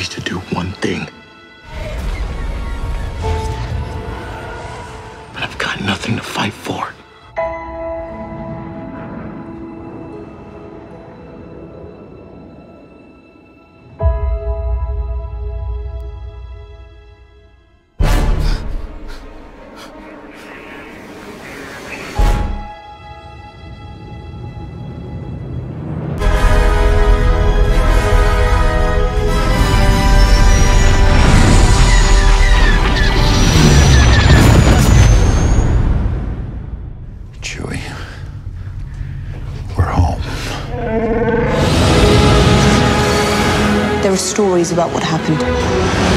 ready to do one thing. But I've got nothing to fight for. We're home. There are stories about what happened.